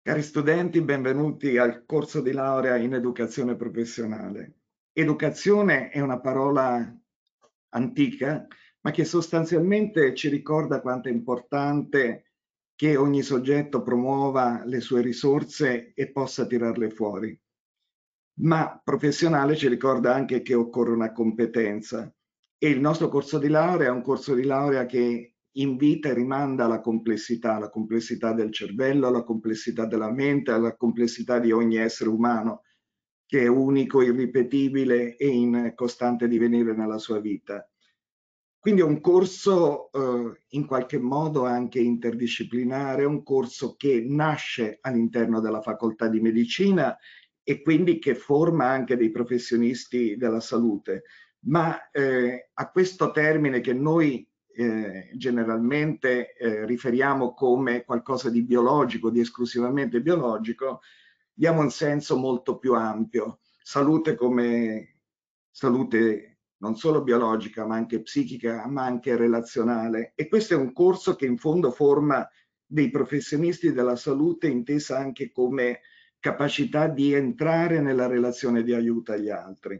Cari studenti, benvenuti al corso di laurea in educazione professionale. Educazione è una parola antica, ma che sostanzialmente ci ricorda quanto è importante che ogni soggetto promuova le sue risorse e possa tirarle fuori. Ma professionale ci ricorda anche che occorre una competenza e il nostro corso di laurea è un corso di laurea che invita e rimanda alla complessità del cervello, alla complessità della mente, alla complessità di ogni essere umano che è unico, irripetibile e in costante divenire nella sua vita. Quindi è un corso in qualche modo anche interdisciplinare, un corso che nasce all'interno della facoltà di medicina e quindi che forma anche dei professionisti della salute. Ma a questo termine che noi generalmente riferiamo come qualcosa di biologico, di esclusivamente biologico, diamo un senso molto più ampio. Salute come salute non solo biologica, ma anche psichica, ma anche relazionale. E questo è un corso che in fondo forma dei professionisti della salute, intesa anche come capacità di entrare nella relazione di aiuto agli altri.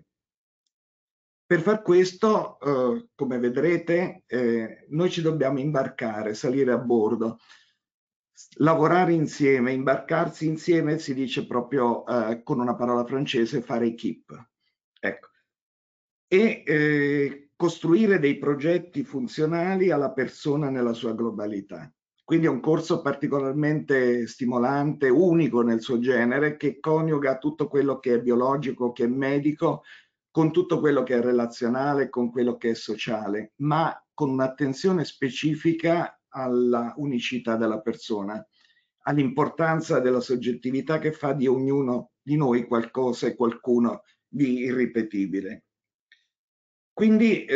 Per far questo, come vedrete, noi ci dobbiamo imbarcare, salire a bordo, lavorare insieme, imbarcarsi insieme, si dice proprio con una parola francese, fare équipe. Ecco. E costruire dei progetti funzionali alla persona nella sua globalità. Quindi è un corso particolarmente stimolante, unico nel suo genere, che coniuga tutto quello che è biologico, che è medico, con tutto quello che è relazionale, con quello che è sociale, ma con un'attenzione specifica alla unicità della persona, all'importanza della soggettività che fa di ognuno di noi qualcosa e qualcuno di irripetibile. Quindi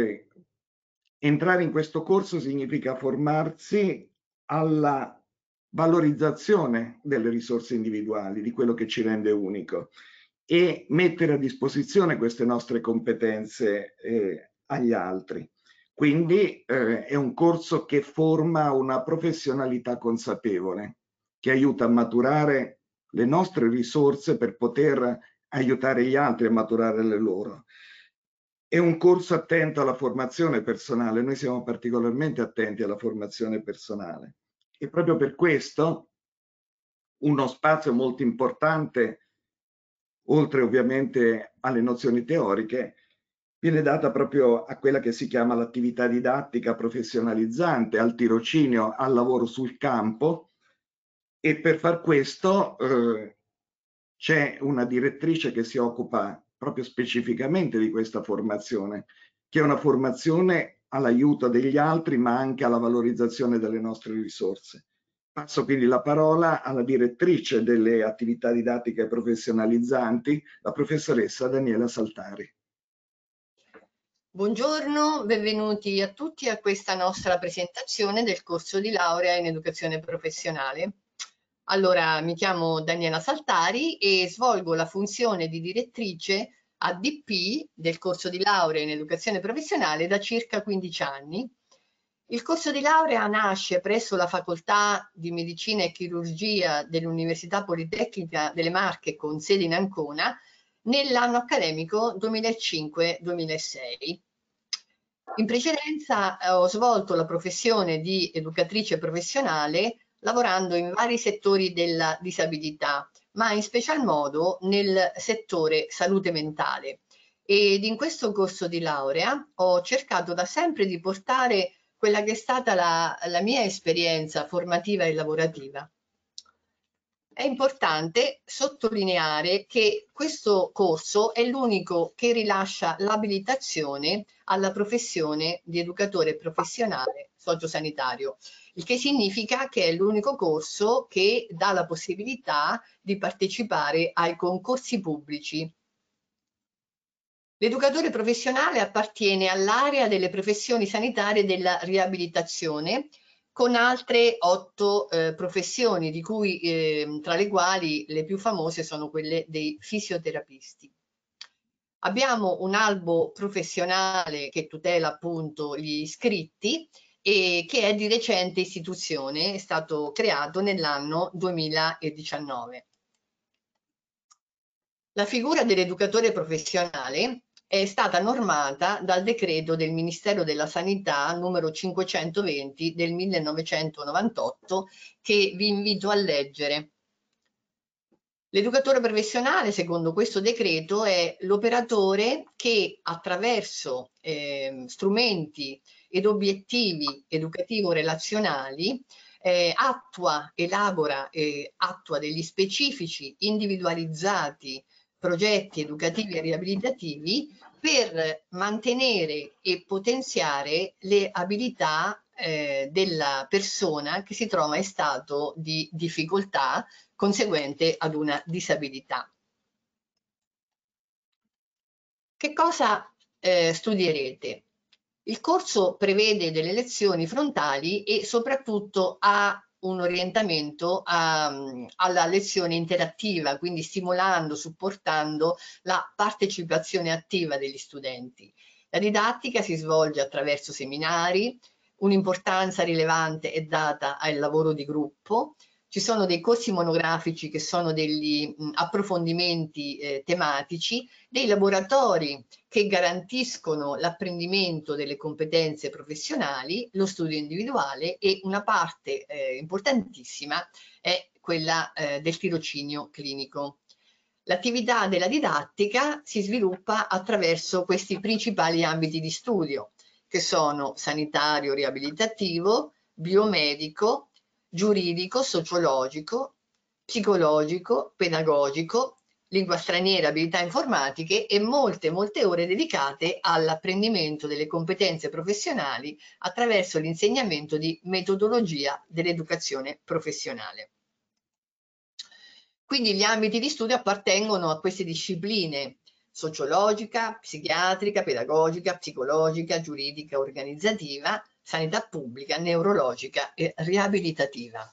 entrare in questo corso significa formarsi alla valorizzazione delle risorse individuali, di quello che ci rende unico e mettere a disposizione queste nostre competenze agli altri. Quindi è un corso che forma una professionalità consapevole, che aiuta a maturare le nostre risorse per poter aiutare gli altri a maturare le loro. È un corso attento alla formazione personale, noi siamo particolarmente attenti alla formazione personale e proprio per questo uno spazio molto importante, oltre ovviamente alle nozioni teoriche, viene data proprio a quella che si chiama l'attività didattica professionalizzante, al tirocinio, al lavoro sul campo e per far questo c'è una direttrice che si occupa proprio specificamente di questa formazione, che è una formazione all'aiuto degli altri, ma anche alla valorizzazione delle nostre risorse. Passo quindi la parola alla direttrice delle attività didattiche professionalizzanti, la professoressa Daniela Saltari. Buongiorno, benvenuti a tutti a questa nostra presentazione del corso di laurea in educazione professionale. Allora, mi chiamo Daniela Saltari e svolgo la funzione di direttrice ADP del corso di laurea in educazione professionale da circa 15 anni. Il corso di laurea nasce presso la Facoltà di Medicina e Chirurgia dell'Università Politecnica delle Marche con sede in Ancona nell'anno accademico 2005-2006. In precedenza ho svolto la professione di educatrice professionale lavorando in vari settori della disabilità, ma in special modo nel settore salute mentale. Ed in questo corso di laurea ho cercato da sempre di portare quella che è stata la mia esperienza formativa e lavorativa. È importante sottolineare che questo corso è l'unico che rilascia l'abilitazione alla professione di educatore professionale sociosanitario, il che significa che è l'unico corso che dà la possibilità di partecipare ai concorsi pubblici. L'educatore professionale appartiene all'area delle professioni sanitarie della riabilitazione, con altre 8 professioni, di cui, tra le quali le più famose sono quelle dei fisioterapisti. Abbiamo un albo professionale che tutela appunto gli iscritti e che è di recente istituzione, è stato creato nell'anno 2019. La figura dell'educatore professionale è stata normata dal decreto del Ministero della Sanità numero 520 del 1998, che vi invito a leggere. L'educatore professionale, secondo questo decreto, è l'operatore che attraverso strumenti ed obiettivi educativo-relazionali elabora e attua degli specifici, individualizzati progetti educativi e riabilitativi per mantenere e potenziare le abilità della persona che si trova in stato di difficoltà conseguente ad una disabilità. Che cosa studierete? Il corso prevede delle lezioni frontali e soprattutto ha un orientamento alla lezione interattiva, quindi stimolando, supportando la partecipazione attiva degli studenti. La didattica si svolge attraverso seminari, un'importanza rilevante è data al lavoro di gruppo. Ci sono dei corsi monografici che sono degli approfondimenti tematici, dei laboratori che garantiscono l'apprendimento delle competenze professionali, lo studio individuale e una parte importantissima è quella del tirocinio clinico. L'attività della didattica si sviluppa attraverso questi principali ambiti di studio, che sono sanitario riabilitativo, biomedico, giuridico, sociologico, psicologico, pedagogico, lingua straniera, abilità informatiche e molte ore dedicate all'apprendimento delle competenze professionali attraverso l'insegnamento di metodologia dell'educazione professionale. Quindi gli ambiti di studio appartengono a queste discipline: sociologica, psichiatrica, pedagogica, psicologica, giuridica, organizzativa, sanità pubblica, neurologica e riabilitativa.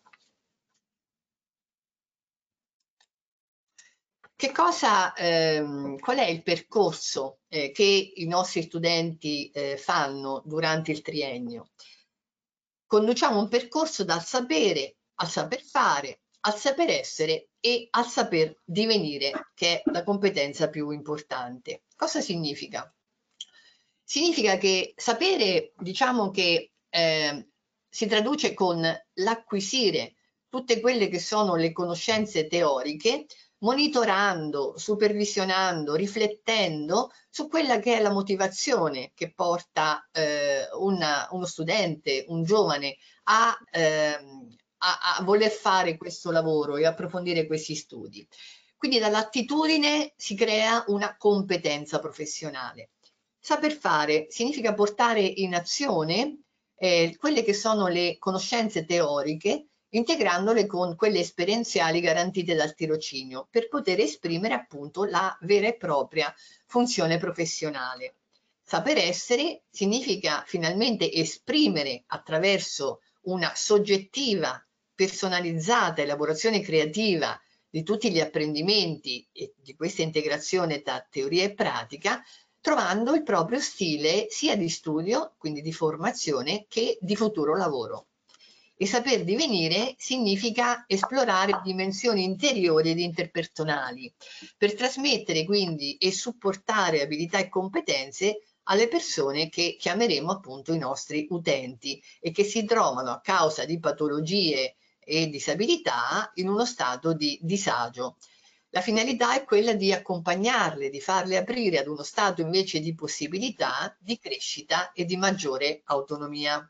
Qual è il percorso che i nostri studenti fanno durante il triennio? Conduciamo un percorso dal sapere al saper fare, al saper essere e al saper divenire, che è la competenza più importante. Cosa significa? Significa che sapere, diciamo che si traduce con l'acquisire tutte quelle che sono le conoscenze teoriche, monitorando, supervisionando, riflettendo su quella che è la motivazione che porta uno studente, un giovane a voler fare questo lavoro e approfondire questi studi. Quindi dall'attitudine si crea una competenza professionale. Saper fare significa portare in azione quelle che sono le conoscenze teoriche, integrandole con quelle esperienziali garantite dal tirocinio, per poter esprimere appunto la vera e propria funzione professionale. Saper essere significa finalmente esprimere attraverso una soggettiva, personalizzata elaborazione creativa di tutti gli apprendimenti e di questa integrazione tra teoria e pratica, trovando il proprio stile sia di studio, quindi di formazione, che di futuro lavoro. E saper divenire significa esplorare dimensioni interiori ed interpersonali, per trasmettere quindi e supportare abilità e competenze alle persone che chiameremo appunto i nostri utenti e che si trovano a causa di patologie e disabilità in uno stato di disagio. La finalità è quella di accompagnarle, di farle aprire ad uno stato invece di possibilità, di crescita e di maggiore autonomia.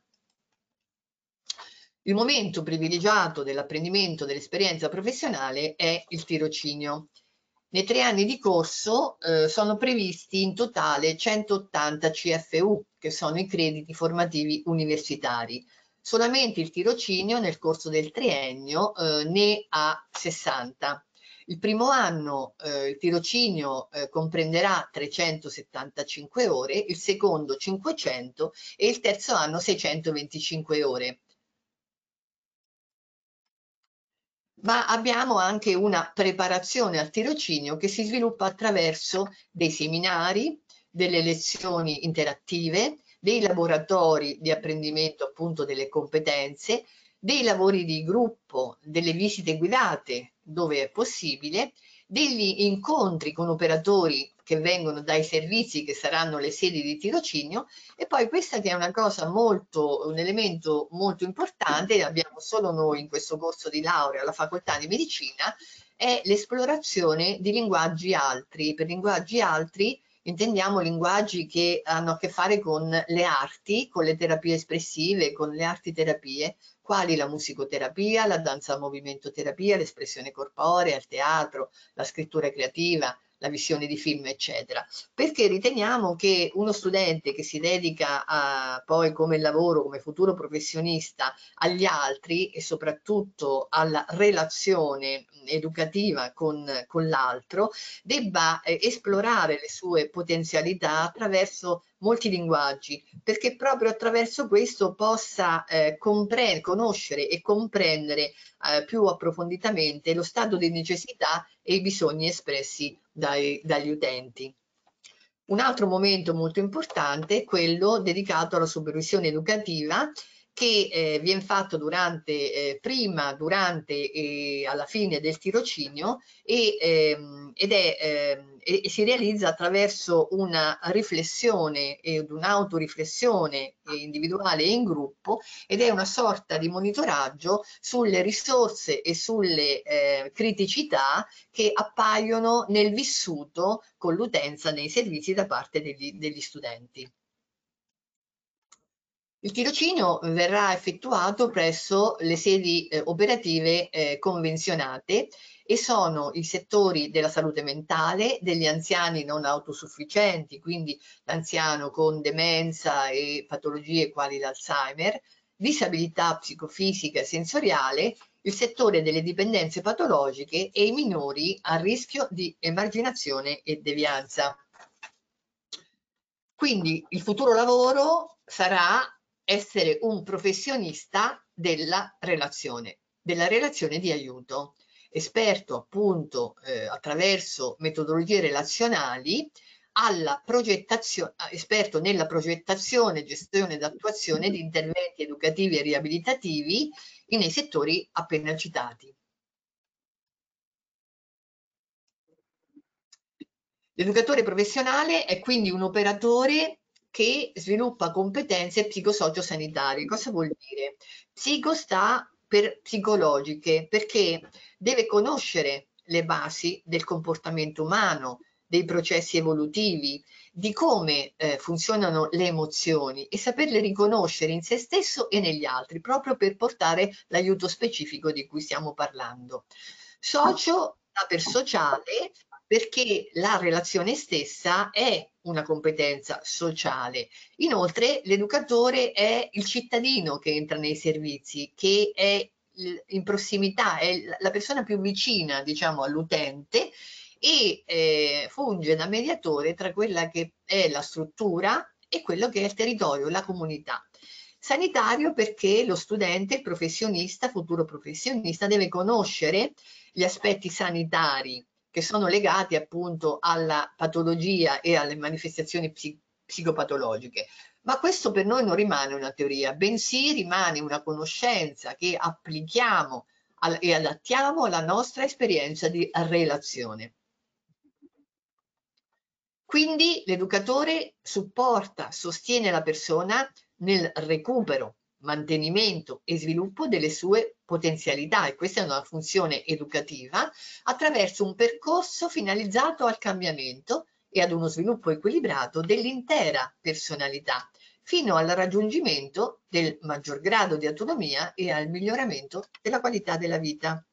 Il momento privilegiato dell'apprendimento dell'esperienza professionale è il tirocinio. Nei 3 anni di corso sono previsti in totale 180 CFU, che sono i crediti formativi universitari. Solamente il tirocinio nel corso del triennio ne ha 60. Il primo anno il tirocinio comprenderà 375 ore, il secondo 500 e il terzo anno 625 ore. Ma abbiamo anche una preparazione al tirocinio che si sviluppa attraverso dei seminari, delle lezioni interattive, dei laboratori di apprendimento appunto delle competenze, dei lavori di gruppo, delle visite guidate dove è possibile, degli incontri con operatori che vengono dai servizi che saranno le sedi di tirocinio, e poi questa che è una cosa un elemento molto importante, abbiamo solo noi in questo corso di laurea alla facoltà di medicina, è l'esplorazione di linguaggi altri. Per linguaggi altri intendiamo linguaggi che hanno a che fare con le arti, con le terapie espressive, con le arti terapie, quali la musicoterapia, la danza movimento terapia, l'espressione corporea, il teatro, la scrittura creativa, la visione di film, eccetera. Perché riteniamo che uno studente che si dedica poi come lavoro, come futuro professionista agli altri e soprattutto alla relazione educativa con l'altro, debba esplorare le sue potenzialità attraverso molti linguaggi, perché proprio attraverso questo possa conoscere e comprendere più approfonditamente lo stato di necessità e i bisogni espressi dagli utenti. Un altro momento molto importante è quello dedicato alla supervisione educativa, che viene fatto prima, durante e alla fine del tirocinio e si realizza attraverso una riflessione ed un'autoriflessione individuale e in gruppo, ed è una sorta di monitoraggio sulle risorse e sulle criticità che appaiono nel vissuto con l'utenza nei servizi da parte degli studenti. Il tirocinio verrà effettuato presso le sedi operative convenzionate, e sono i settori della salute mentale, degli anziani non autosufficienti, quindi l'anziano con demenza e patologie quali l'Alzheimer, disabilità psicofisica e sensoriale, il settore delle dipendenze patologiche e i minori a rischio di emarginazione e devianza. Quindi il futuro lavoro sarà essere un professionista della relazione di aiuto, esperto appunto attraverso metodologie relazionali esperto nella progettazione, gestione ed attuazione di interventi educativi e riabilitativi nei settori appena citati. L'educatore professionale è quindi un operatore che sviluppa competenze psicosociosanitarie. Cosa vuol dire? Psico sta per psicologiche, perché deve conoscere le basi del comportamento umano, dei processi evolutivi, di come funzionano le emozioni e saperle riconoscere in se stesso e negli altri, proprio per portare l'aiuto specifico di cui stiamo parlando. Socio sta per sociale, perché la relazione stessa è una competenza sociale. Inoltre, l'educatore è il cittadino che entra nei servizi, che è in prossimità, è la persona più vicina, diciamo, all'utente, e funge da mediatore tra quella che è la struttura e quello che è il territorio, la comunità. Sanitario perché lo studente, il professionista, futuro professionista, deve conoscere gli aspetti sanitari che sono legati appunto alla patologia e alle manifestazioni psicopatologiche. Ma questo per noi non rimane una teoria, bensì rimane una conoscenza che applichiamo e adattiamo alla nostra esperienza di relazione. Quindi l'educatore supporta, sostiene la persona nel recupero, mantenimento e sviluppo delle sue potenzialità, e questa è una funzione educativa, attraverso un percorso finalizzato al cambiamento e ad uno sviluppo equilibrato dell'intera personalità, fino al raggiungimento del maggior grado di autonomia e al miglioramento della qualità della vita.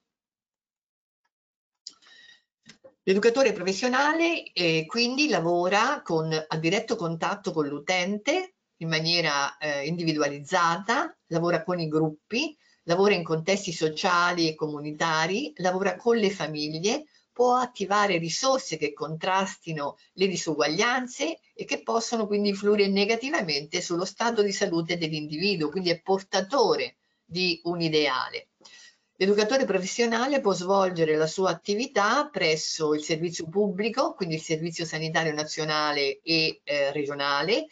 L'educatore professionale quindi lavora a diretto contatto con l'utente in maniera individualizzata, lavora con i gruppi, lavora in contesti sociali e comunitari, lavora con le famiglie, può attivare risorse che contrastino le disuguaglianze e che possono quindi influire negativamente sullo stato di salute dell'individuo, quindi è portatore di un ideale. L'educatore professionale può svolgere la sua attività presso il servizio pubblico, quindi il Servizio Sanitario Nazionale e regionale,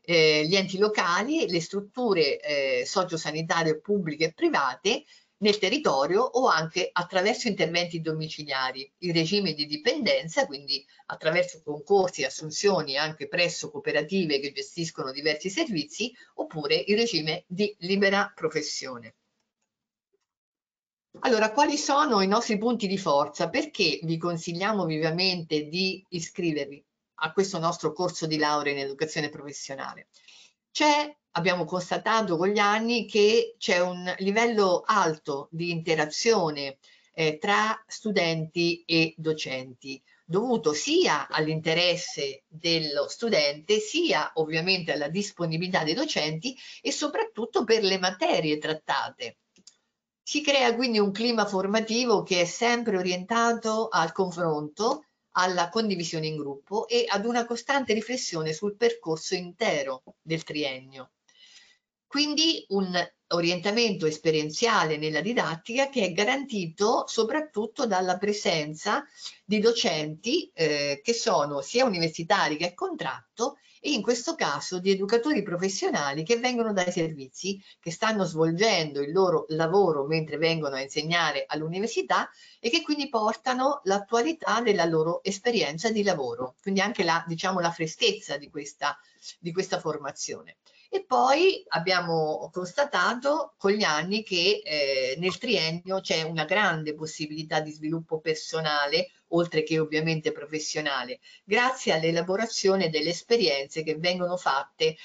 gli enti locali, le strutture sociosanitarie pubbliche e private nel territorio o anche attraverso interventi domiciliari, il regime di dipendenza, quindi attraverso concorsi e assunzioni anche presso cooperative che gestiscono diversi servizi, oppure il regime di libera professione. Allora, quali sono i nostri punti di forza? Perché vi consigliamo vivamente di iscrivervi a questo nostro corso di laurea in educazione professionale? Abbiamo constatato con gli anni che c'è un livello alto di interazione tra studenti e docenti, dovuto sia all'interesse dello studente, sia ovviamente alla disponibilità dei docenti e soprattutto per le materie trattate. Si crea quindi un clima formativo che è sempre orientato al confronto, alla condivisione in gruppo e ad una costante riflessione sul percorso intero del triennio. Quindi un orientamento esperienziale nella didattica che è garantito soprattutto dalla presenza di docenti che sono sia universitari che a contratto e in questo caso di educatori professionali che vengono dai servizi, che stanno svolgendo il loro lavoro mentre vengono a insegnare all'università e che quindi portano l'attualità della loro esperienza di lavoro, quindi anche diciamo, la freschezza di questa formazione. E poi abbiamo constatato con gli anni che nel triennio c'è una grande possibilità di sviluppo personale, oltre che ovviamente professionale, grazie all'elaborazione delle esperienze che vengono fatte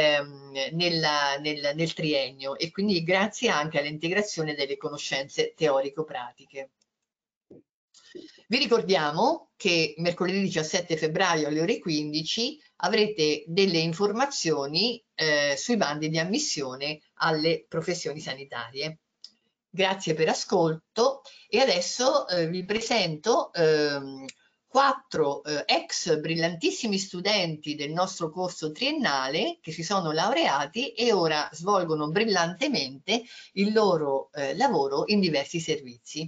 nel triennio e quindi grazie anche all'integrazione delle conoscenze teorico-pratiche. Vi ricordiamo che mercoledì 17 febbraio alle ore 15 avrete delle informazioni sui bandi di ammissione alle professioni sanitarie. Grazie per ascolto e adesso vi presento 4 ex brillantissimi studenti del nostro corso triennale che si sono laureati e ora svolgono brillantemente il loro lavoro in diversi servizi.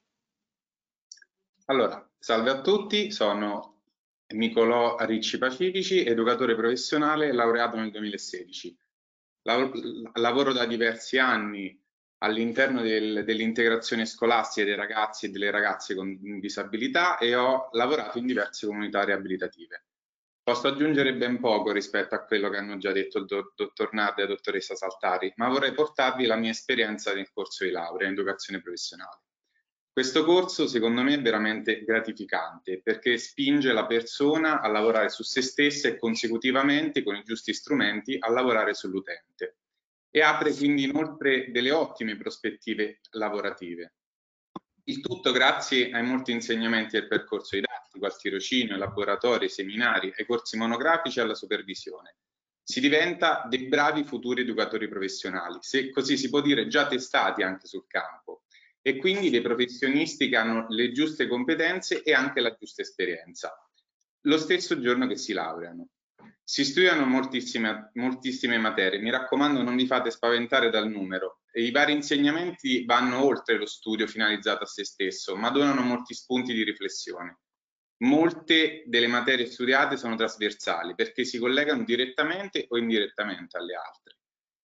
Allora, salve a tutti, sono Nicolò Ricci Pacifici, educatore professionale laureato nel 2016. Lavoro da diversi anni all'interno dell'integrazione scolastica dei ragazzi e delle ragazze con disabilità e ho lavorato in diverse comunità riabilitative. Posso aggiungere ben poco rispetto a quello che hanno già detto il dottor Nardi e la dottoressa Saltari, ma vorrei portarvi la mia esperienza nel corso di laurea in educazione professionale. Questo corso secondo me è veramente gratificante perché spinge la persona a lavorare su se stessa e consecutivamente con i giusti strumenti a lavorare sull'utente e apre quindi inoltre delle ottime prospettive lavorative. Il tutto grazie ai molti insegnamenti del percorso didattico, al tirocinio, ai laboratori, ai seminari, ai corsi monografici e alla supervisione. Si diventa dei bravi futuri educatori professionali, se così si può dire già testati anche sul campo, e quindi dei professionisti che hanno le giuste competenze e anche la giusta esperienza, lo stesso giorno che si laureano. Si studiano moltissime materie, mi raccomando non vi fate spaventare dal numero. I vari insegnamenti vanno oltre lo studio finalizzato a se stesso, ma donano molti spunti di riflessione. Molte delle materie studiate sono trasversali perché si collegano direttamente o indirettamente alle altre.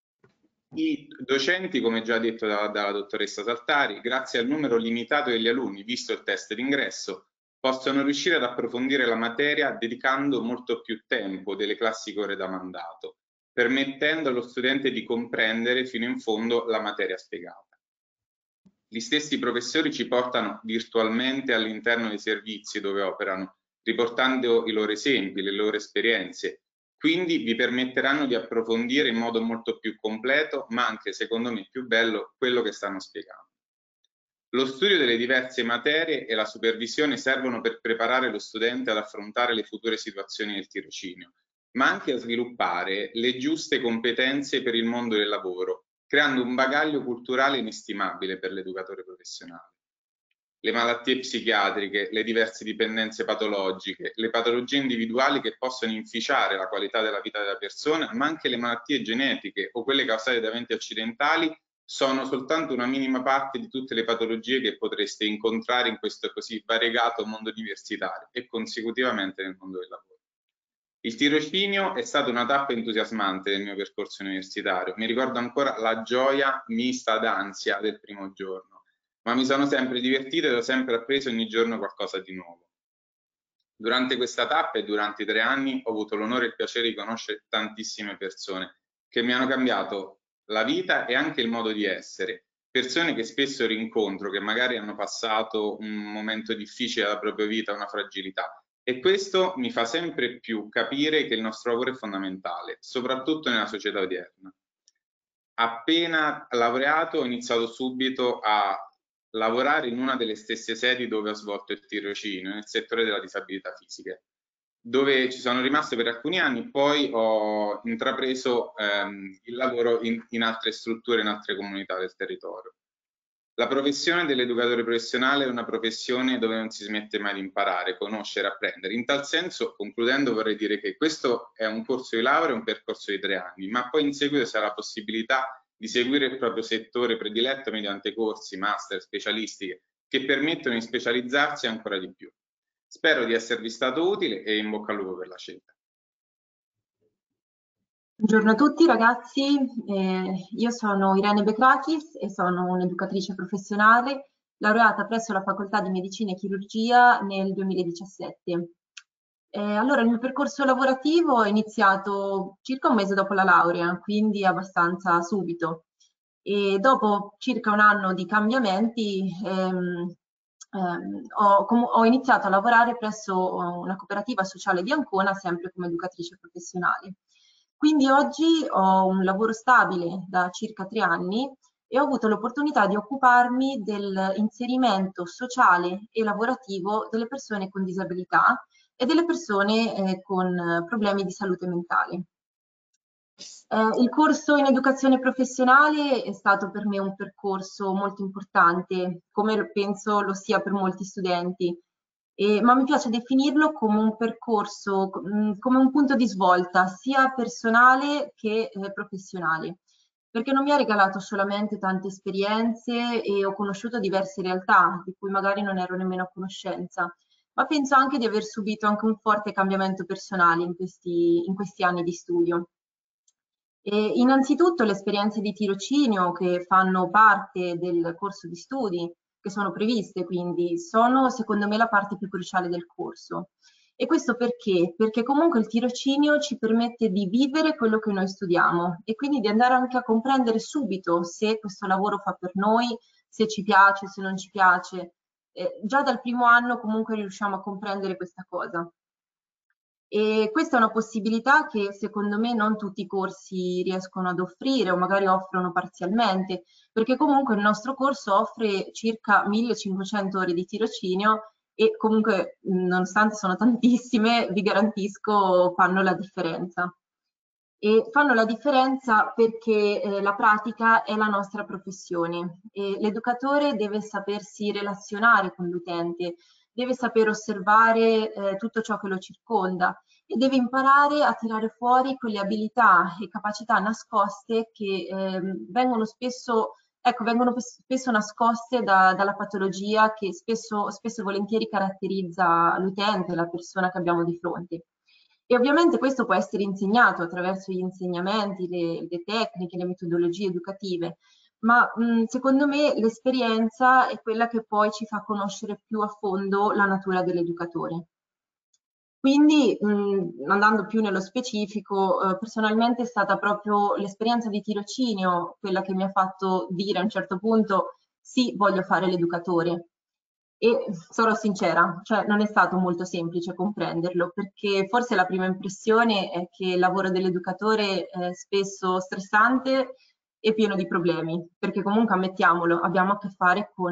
I docenti, come già detto dalla dottoressa Saltari, grazie al numero limitato degli alunni, visto il test d'ingresso, possono riuscire ad approfondire la materia dedicando molto più tempo delle classiche ore da mandato, permettendo allo studente di comprendere fino in fondo la materia spiegata. Gli stessi professori ci portano virtualmente all'interno dei servizi dove operano, riportando i loro esempi, le loro esperienze, quindi vi permetteranno di approfondire in modo molto più completo, ma anche secondo me più bello, quello che stanno spiegando. Lo studio delle diverse materie e la supervisione servono per preparare lo studente ad affrontare le future situazioni del tirocinio, ma anche a sviluppare le giuste competenze per il mondo del lavoro, creando un bagaglio culturale inestimabile per l'educatore professionale. Le malattie psichiatriche, le diverse dipendenze patologiche, le patologie individuali che possono inficiare la qualità della vita della persona, ma anche le malattie genetiche o quelle causate da eventi accidentali sono soltanto una minima parte di tutte le patologie che potreste incontrare in questo così variegato mondo universitario e consecutivamente nel mondo del lavoro. Il tirocinio è stata una tappa entusiasmante del mio percorso universitario. Mi ricordo ancora la gioia mista d'ansia del primo giorno, ma mi sono sempre divertito ed ho sempre appreso ogni giorno qualcosa di nuovo. Durante questa tappa e durante i 3 anni ho avuto l'onore e il piacere di conoscere tantissime persone che mi hanno cambiato la vita e anche il modo di essere. Persone che spesso rincontro, che magari hanno passato un momento difficile della propria vita, una fragilità. E questo mi fa sempre più capire che il nostro lavoro è fondamentale, soprattutto nella società odierna. Appena laureato ho iniziato subito a lavorare in una delle stesse sedi dove ho svolto il tirocinio, nel settore della disabilità fisica, dove ci sono rimasto per alcuni anni, poi ho intrapreso il lavoro in altre strutture, in altre comunità del territorio. La professione dell'educatore professionale è una professione dove non si smette mai di imparare, conoscere, apprendere. In tal senso, concludendo, vorrei dire che questo è un corso di laurea, un percorso di 3 anni, ma poi in seguito sarà la possibilità di seguire il proprio settore prediletto mediante corsi, master, specialistiche che permettono di specializzarsi ancora di più. Spero di esservi stato utile e in bocca al lupo per la scelta. Buongiorno a tutti ragazzi, io sono Irene Bekrakis e sono un'educatrice professionale laureata presso la Facoltà di Medicina e Chirurgia nel 2017. Allora, il mio percorso lavorativo è iniziato circa un mese dopo la laurea, quindi abbastanza subito. E dopo circa un anno di cambiamenti ho iniziato a lavorare presso una cooperativa sociale di Ancona, sempre come educatrice professionale. Quindi oggi ho un lavoro stabile da circa 3 anni e ho avuto l'opportunità di occuparmi dell'inserimento sociale e lavorativo delle persone con disabilità e delle persone con problemi di salute mentale. Il corso in educazione professionale è stato per me un percorso molto importante, come penso lo sia per molti studenti, ma mi piace definirlo come un percorso, come un punto di svolta sia personale che professionale, perché non mi ha regalato solamente tante esperienze e ho conosciuto diverse realtà di cui magari non ero nemmeno a conoscenza, ma penso anche di aver subito anche un forte cambiamento personale in questi anni di studio. Innanzitutto le esperienze di tirocinio che fanno parte del corso di studi, che sono previste, quindi sono secondo me la parte più cruciale del corso. E questo perché? Perché comunque il tirocinio ci permette di vivere quello che noi studiamo e quindi di andare anche a comprendere subito se questo lavoro fa per noi, se ci piace, se non ci piace. Già dal primo anno comunque riusciamo a comprendere questa cosa. E questa è una possibilità che secondo me non tutti i corsi riescono ad offrire o magari offrono parzialmente, perché comunque il nostro corso offre circa 1500 ore di tirocinio e comunque nonostante sono tantissime, vi garantisco fanno la differenza. E fanno la differenza perché la pratica è la nostra professione e l'educatore deve sapersi relazionare con l'utente, deve saper osservare tutto ciò che lo circonda e deve imparare a tirare fuori quelle abilità e capacità nascoste che vengono spesso nascoste dalla patologia che spesso e volentieri caratterizza l'utente, la persona che abbiamo di fronte. E ovviamente questo può essere insegnato attraverso gli insegnamenti, le tecniche, le metodologie educative, ma secondo me l'esperienza è quella che poi ci fa conoscere più a fondo la natura dell'educatore. Quindi, andando più nello specifico, personalmente è stata proprio l'esperienza di tirocinio quella che mi ha fatto dire a un certo punto sì, voglio fare l'educatore. E sarò sincera, cioè non è stato molto semplice comprenderlo, perché forse la prima impressione è che il lavoro dell'educatore è spesso stressante e pieno di problemi, perché comunque ammettiamolo, abbiamo a che fare con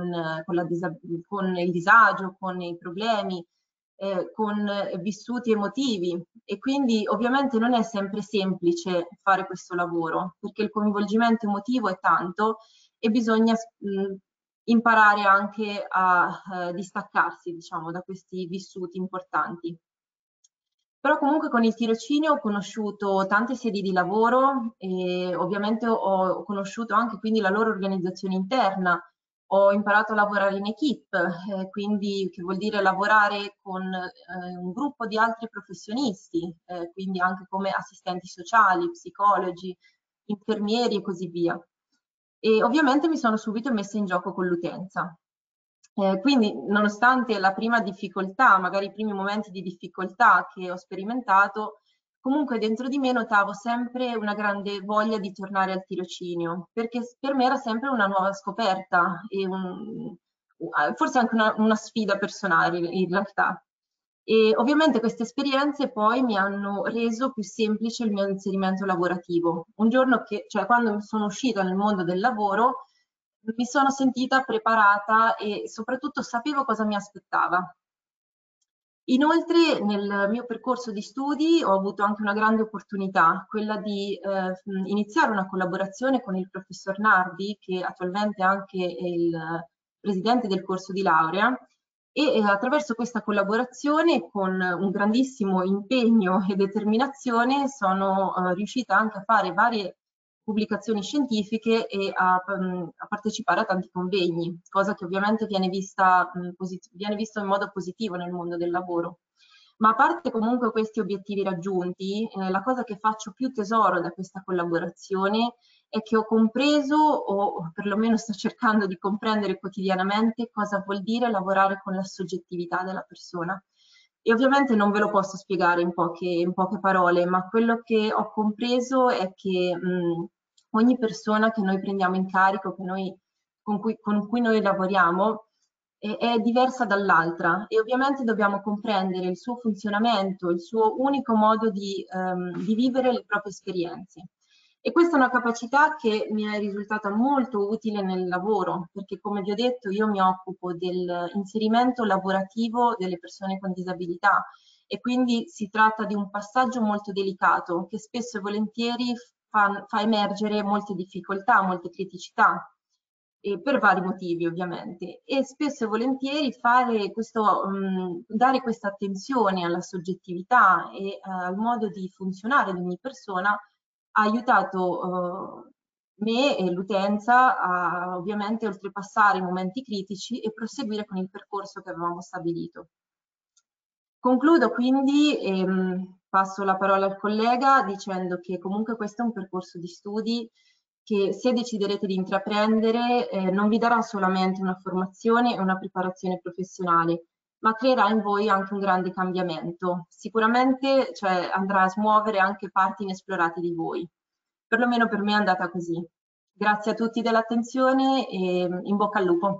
il disagio, con i problemi, con vissuti emotivi e quindi ovviamente non è sempre semplice fare questo lavoro, perché il coinvolgimento emotivo è tanto e bisogna imparare anche a distaccarsi, diciamo, da questi vissuti importanti. Però comunque con il tirocinio ho conosciuto tante sedi di lavoro e ovviamente ho conosciuto anche quindi la loro organizzazione interna Ho imparato a lavorare in equipe, quindi che vuol dire lavorare con un gruppo di altri professionisti, quindi anche come assistenti sociali, psicologi, infermieri e così via. E ovviamente mi sono subito messa in gioco con l'utenza. Quindi nonostante la prima difficoltà, magari i primi momenti di difficoltà che ho sperimentato, comunque dentro di me notavo sempre una grande voglia di tornare al tirocinio, perché per me era sempre una nuova scoperta e forse anche una sfida personale in realtà. E ovviamente queste esperienze poi mi hanno reso più semplice il mio inserimento lavorativo. Un giorno cioè quando sono uscita nel mondo del lavoro, mi sono sentita preparata e soprattutto sapevo cosa mi aspettava. Inoltre nel mio percorso di studi ho avuto anche una grande opportunità, quella di iniziare una collaborazione con il professor Nardi, che attualmente è anche il presidente del corso di laurea, e attraverso questa collaborazione con un grandissimo impegno e determinazione sono riuscita anche a fare varie pubblicazioni scientifiche e a partecipare a tanti convegni, cosa che ovviamente viene visto in modo positivo nel mondo del lavoro. Ma a parte comunque questi obiettivi raggiunti, la cosa che faccio più tesoro da questa collaborazione è che ho compreso, o perlomeno sto cercando di comprendere quotidianamente, cosa vuol dire lavorare con la soggettività della persona. E ovviamente non ve lo posso spiegare in poche parole, ma quello che ho compreso è che ogni persona che noi prendiamo in carico, con cui noi lavoriamo, è diversa dall'altra e ovviamente dobbiamo comprendere il suo funzionamento, il suo unico modo di vivere le proprie esperienze. E questa è una capacità che mi è risultata molto utile nel lavoro, perché come vi ho detto io mi occupo dell'inserimento lavorativo delle persone con disabilità e quindi si tratta di un passaggio molto delicato che spesso e volentieri fa emergere molte difficoltà, molte criticità, e per vari motivi ovviamente, e spesso e volentieri dare questa attenzione alla soggettività e al modo di funzionare di ogni persona ha aiutato me e l'utenza a ovviamente oltrepassare i momenti critici e proseguire con il percorso che avevamo stabilito. Concludo quindi e passo la parola al collega dicendo che comunque questo è un percorso di studi che se deciderete di intraprendere non vi darà solamente una formazione e una preparazione professionale, ma creerà in voi anche un grande cambiamento. Sicuramente cioè, andrà a smuovere anche parti inesplorate di voi. Perlomeno per me è andata così. Grazie a tutti dell'attenzione e in bocca al lupo.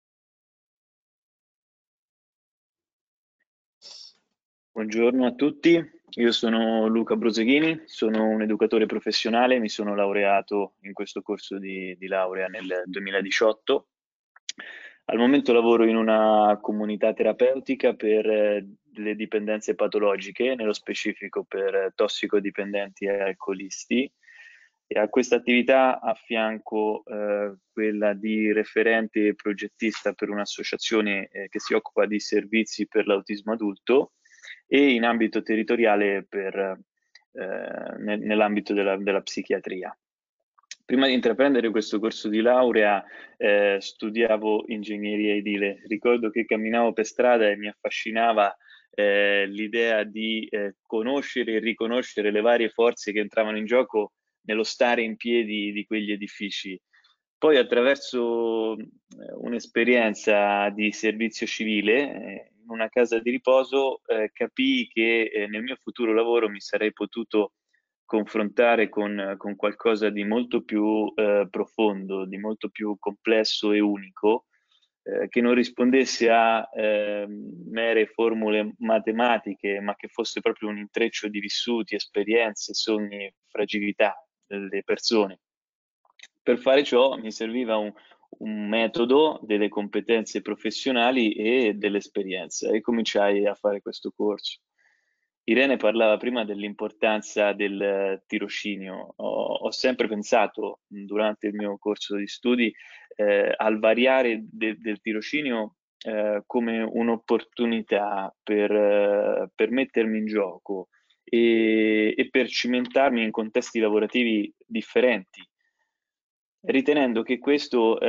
Buongiorno a tutti, io sono Luca Broseghini, sono un educatore professionale, mi sono laureato in questo corso di laurea nel 2018. Al momento lavoro in una comunità terapeutica per le dipendenze patologiche, nello specifico per tossicodipendenti e alcolisti. E a questa attività affianco quella di referente e progettista per un'associazione che si occupa di servizi per l'autismo adulto e in ambito territoriale nell'ambito della psichiatria. Prima di intraprendere questo corso di laurea studiavo ingegneria edile. Ricordo che camminavo per strada e mi affascinava l'idea di conoscere e riconoscere le varie forze che entravano in gioco nello stare in piedi di quegli edifici. Poi attraverso un'esperienza di servizio civile in una casa di riposo capii che nel mio futuro lavoro mi sarei potuto confrontare con qualcosa di molto più profondo, di molto più complesso e unico, che non rispondesse a mere formule matematiche, ma che fosse proprio un intreccio di vissuti, esperienze, sogni, fragilità delle persone. Per fare ciò mi serviva un metodo, delle competenze professionali e dell'esperienza e cominciai a fare questo corso. Irene parlava prima dell'importanza del tirocinio. Ho sempre pensato durante il mio corso di studi al variare del tirocinio come un'opportunità per mettermi in gioco e per cimentarmi in contesti lavorativi differenti. ritenendo che questo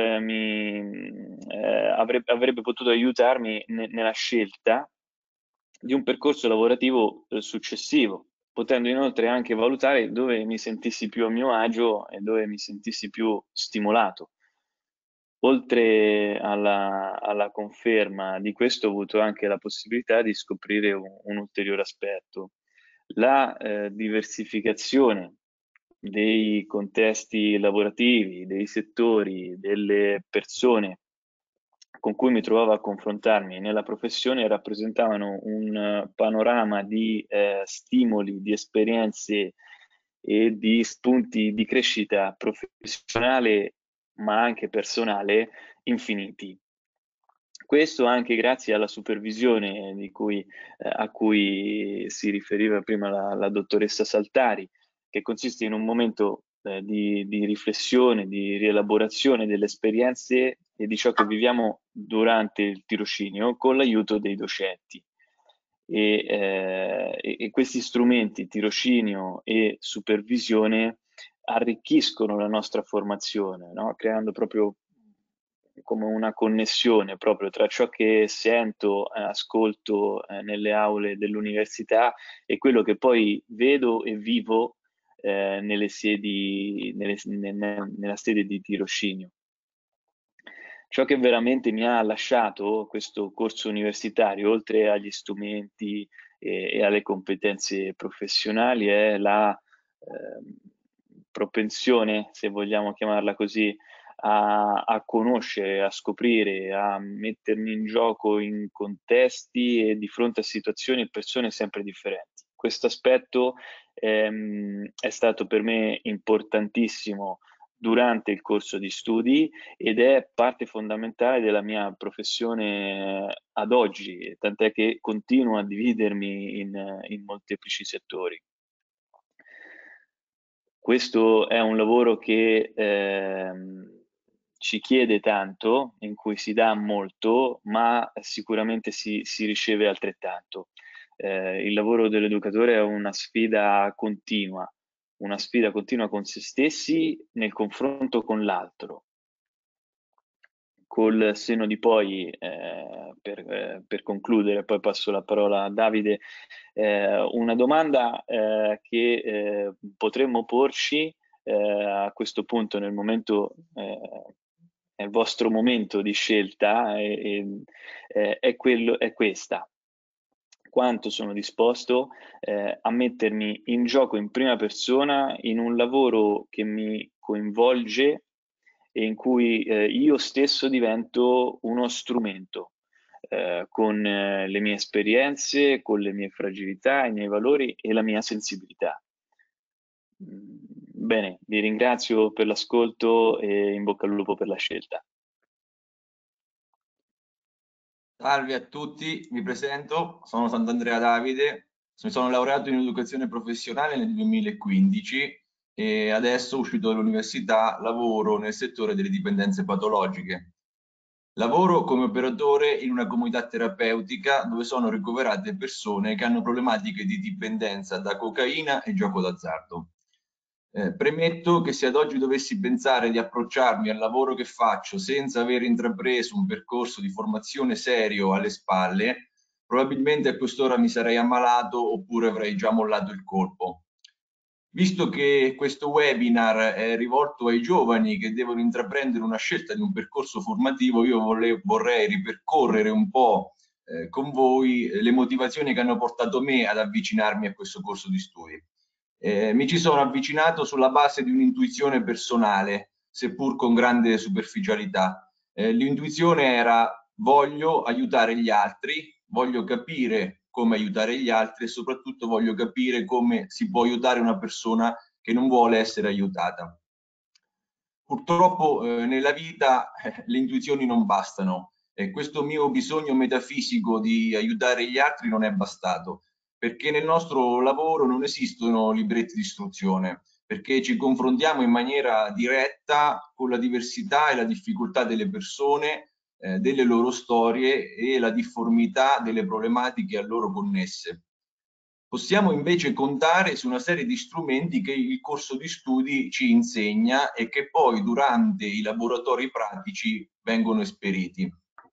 avrebbe potuto aiutarmi nella scelta di un percorso lavorativo successivo, potendo inoltre anche valutare dove mi sentissi più a mio agio e dove mi sentissi più stimolato. Oltre alla conferma di questo, ho avuto anche la possibilità di scoprire un ulteriore aspetto: la diversificazione dei contesti lavorativi, dei settori, delle persone con cui mi trovavo a confrontarmi nella professione rappresentavano un panorama di stimoli, di esperienze e di spunti di crescita professionale, ma anche personale, infiniti. Questo anche grazie alla supervisione a cui si riferiva prima la dottoressa Saltari, che consiste in un momento di riflessione, di rielaborazione delle esperienze e di ciò che viviamo durante il tirocinio con l'aiuto dei docenti. E questi strumenti, tirocinio e supervisione, arricchiscono la nostra formazione, no? Creando proprio come una connessione proprio tra ciò che sento, ascolto nelle aule dell'università e quello che poi vedo e vivo nella sede di tirocinio. Ciò che veramente mi ha lasciato questo corso universitario, oltre agli strumenti e alle competenze professionali, è la propensione, se vogliamo chiamarla così, a conoscere, a scoprire, a mettermi in gioco in contesti e di fronte a situazioni e persone sempre differenti. Questo aspetto è stato per me importantissimo durante il corso di studi ed è parte fondamentale della mia professione ad oggi, tant'è che continuo a dividermi in molteplici settori. Questo è un lavoro che ci chiede tanto, in cui si dà molto, ma sicuramente si riceve altrettanto. Il lavoro dell'educatore è una sfida continua con se stessi nel confronto con l'altro. Col senno di poi, per concludere, poi passo la parola a Davide, una domanda che potremmo porci a questo punto nel momento, nel vostro momento di scelta, è questa: quanto sono disposto a mettermi in gioco in prima persona in un lavoro che mi coinvolge e in cui io stesso divento uno strumento con le mie esperienze, con le mie fragilità, i miei valori e la mia sensibilità. Bene, vi ringrazio per l'ascolto e in bocca al lupo per la scelta. Salve a tutti, mi presento, sono Sant'Andrea Davide, mi sono laureato in educazione professionale nel 2015 e adesso, uscito dall'università, lavoro nel settore delle dipendenze patologiche. Lavoro come operatore in una comunità terapeutica dove sono ricoverate persone che hanno problematiche di dipendenza da cocaina e gioco d'azzardo. Premetto che se ad oggi dovessi pensare di approcciarmi al lavoro che faccio senza aver intrapreso un percorso di formazione serio alle spalle, probabilmente a quest'ora mi sarei ammalato oppure avrei già mollato il colpo. Visto che questo webinar è rivolto ai giovani che devono intraprendere una scelta di un percorso formativo, io vorrei ripercorrere un po' con voi le motivazioni che hanno portato me ad avvicinarmi a questo corso di studi. Mi ci sono avvicinato sulla base di un'intuizione personale, seppur con grande superficialità. L'intuizione era: voglio aiutare gli altri, voglio capire come aiutare gli altri e soprattutto voglio capire come si può aiutare una persona che non vuole essere aiutata. Purtroppo nella vita le intuizioni non bastano e questo mio bisogno metafisico di aiutare gli altri non è bastato, perché nel nostro lavoro non esistono libretti di istruzione, perché ci confrontiamo in maniera diretta con la diversità e la difficoltà delle persone, delle loro storie e la difformità delle problematiche a loro connesse. Possiamo invece contare su una serie di strumenti che il corso di studi ci insegna e che poi durante i laboratori pratici vengono esperiti.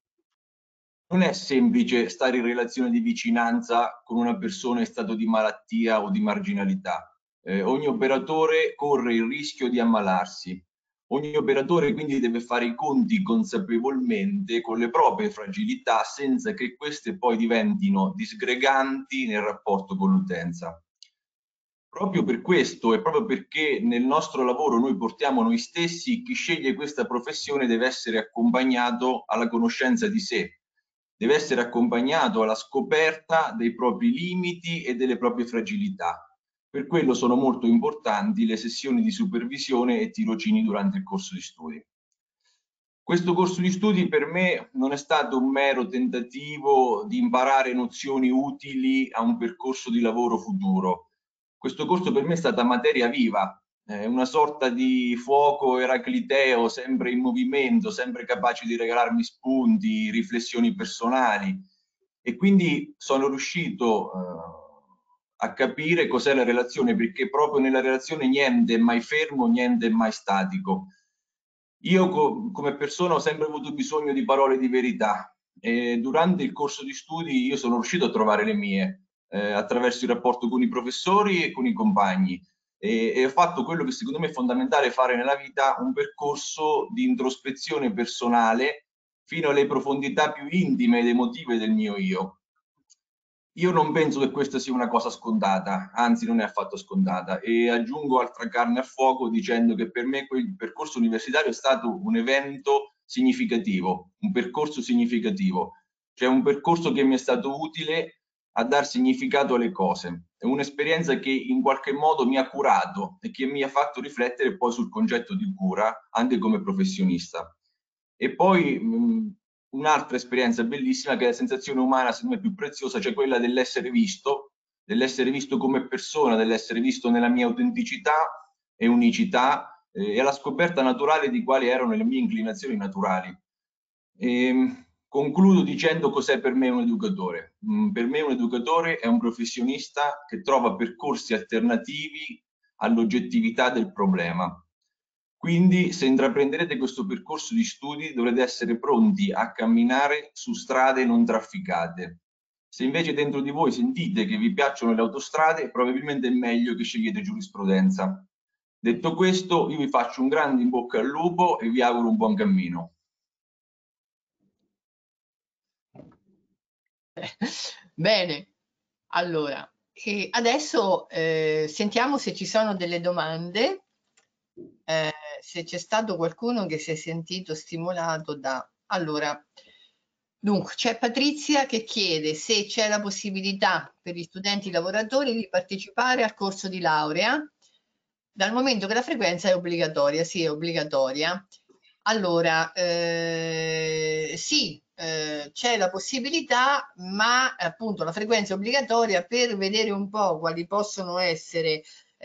Non è semplice stare in relazione di vicinanza con una persona in stato di malattia o di marginalità. Ogni operatore corre il rischio di ammalarsi. Ogni operatore quindi deve fare i conti consapevolmente con le proprie fragilità senza che queste poi diventino disgreganti nel rapporto con l'utenza. Proprio per questo e proprio perché nel nostro lavoro noi portiamo noi stessi, chi sceglie questa professione deve essere accompagnato alla conoscenza di sé, deve essere accompagnato alla scoperta dei propri limiti e delle proprie fragilità. Per quello sono molto importanti le sessioni di supervisione e tirocini durante il corso di studi. Questo corso di studi per me non è stato un mero tentativo di imparare nozioni utili a un percorso di lavoro futuro. Questo corso per me è stata materia viva, una sorta di fuoco eracliteo, sempre in movimento, sempre capace di regalarmi spunti, riflessioni personali. E quindi sono riuscito a capire cos'è la relazione, perché proprio nella relazione niente è mai fermo, niente è mai statico. Io come persona ho sempre avuto bisogno di parole di verità e durante il corso di studi io sono riuscito a trovare le mie attraverso il rapporto con i professori e con i compagni e ho fatto quello che secondo me è fondamentale fare nella vita, un percorso di introspezione personale fino alle profondità più intime ed emotive del mio io. Io non penso che questa sia una cosa scontata, anzi non è affatto scontata, e aggiungo altra carne al fuoco dicendo che per me quel percorso universitario è stato un evento significativo, un percorso significativo, cioè un percorso che mi è stato utile a dar significato alle cose. È un'esperienza che in qualche modo mi ha curato e che mi ha fatto riflettere poi sul concetto di cura anche come professionista. E poi un'altra esperienza bellissima che è la sensazione umana secondo me più preziosa, cioè quella dell'essere visto come persona, dell'essere visto nella mia autenticità e unicità e alla scoperta naturale di quali erano le mie inclinazioni naturali. Concludo dicendo cos'è per me un educatore. Per me un educatore è un professionista che trova percorsi alternativi all'oggettività del problema. Quindi, se intraprenderete questo percorso di studi, dovrete essere pronti a camminare su strade non trafficate. Se invece dentro di voi sentite che vi piacciono le autostrade, probabilmente è meglio che scegliete giurisprudenza. Detto questo, io vi faccio un grande in bocca al lupo e vi auguro un buon cammino. Bene, allora, adesso sentiamo se ci sono delle domande. Se c'è stato qualcuno che si è sentito stimolato da... Allora, dunque, c'è Patrizia che chiede se c'è la possibilità per gli studenti lavoratori di partecipare al corso di laurea, dal momento che la frequenza è obbligatoria. Sì, è obbligatoria. Allora, sì, c'è la possibilità, ma appunto la frequenza è obbligatoria per vedere un po' quali possono essere